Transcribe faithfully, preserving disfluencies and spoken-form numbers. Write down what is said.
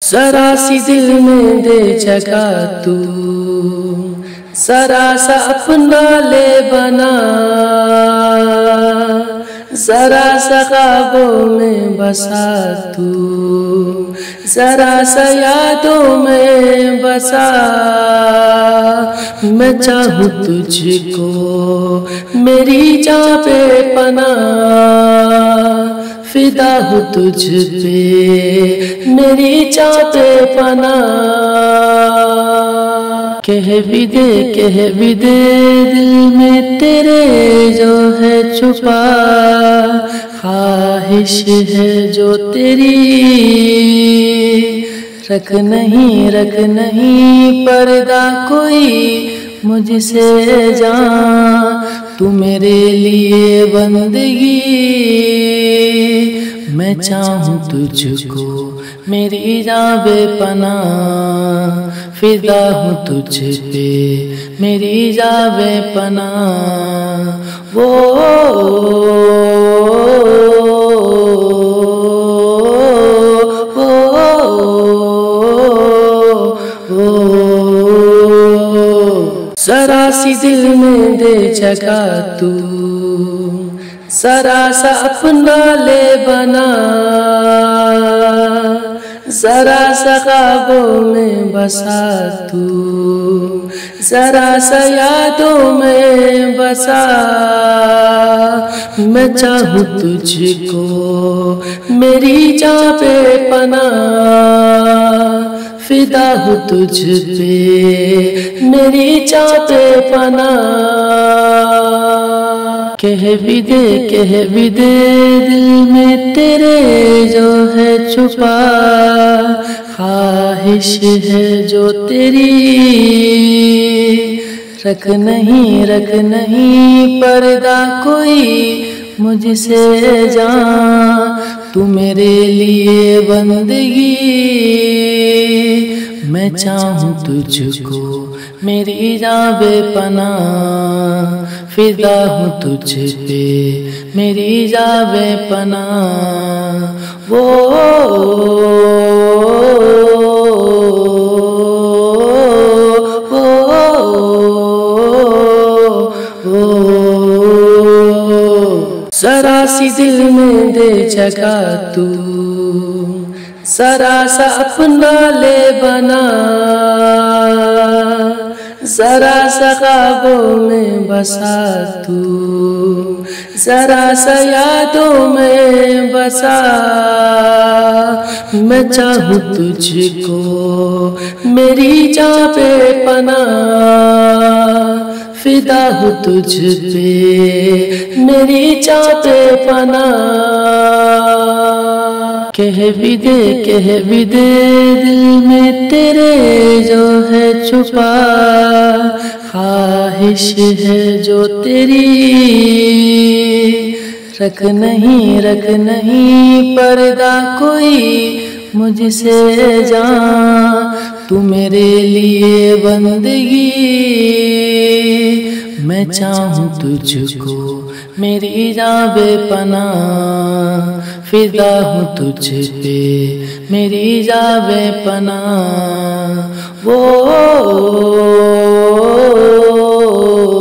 जरा सी दिल में दे जगह तू, जरा सा अपना ले बना, जरा सा ख्वाबों में बसा तू, जरा सा यादों में बसा। मैं चाहूँ तुझको मेरी जान पे पनाह, फिदा हूँ तुझ पे मेरी जान पे पनाह। कह भी दे कह भी दे दिल में तेरे जो है छुपा, ख्वाहिश है जो तेरी रख नहीं रख नहीं पर्दा कोई मुझसे जान, तू मेरे लिए बंदगी। मैं चाहूँ तुझको मेरी जान बेपनाह, फिदा हूँ तुझ पे मेरी जान बेपनाह। वो जरा सी दिल में दे जगह तू, जरा सा अपना ले बना, जरा सा ख्वाबों में बसा तू, जरा सा यादों में बसा। मैं चाहूँ तुझको मेरी जान पे पनाह, फिदा हूँ तुझ पे मेरी जान पे पनाह। कह भी दे कह भी दे दिल में तेरे जो है छुपा, ख्वाहिश है जो तेरी रख नहीं रख नहीं पर्दा कोई मुझसे जान, तू मेरे लिए बंदगी। मैं चाहूँ तुझको मेरी जान बेपनाह, फिदा हूँ तुझ पे मेरी जान बेपनाह। वो जरा सी दिल में दे जगह तू, जरा सा अपना ले बना, जरा सा ख्वाबों में बसा तू, जरा सा यादों में बसा। मैं चाहूँ तुझको मेरी जान पे पनाह, फिदा हूँ तुझ पे मेरी जान पे पनाह। कह भी दे कह भी दे दिल में तेरे जो है छुपा, ख्वाहिश है जो तेरी रख नहीं रख नहीं पर्दा कोई मुझसे जान, तू मेरे लिए बंदगी। मैं चाहूँ तुझको मेरी जान बेपनाह, फिदा हूँ तुझ पे मेरी जान बेपनाह। वो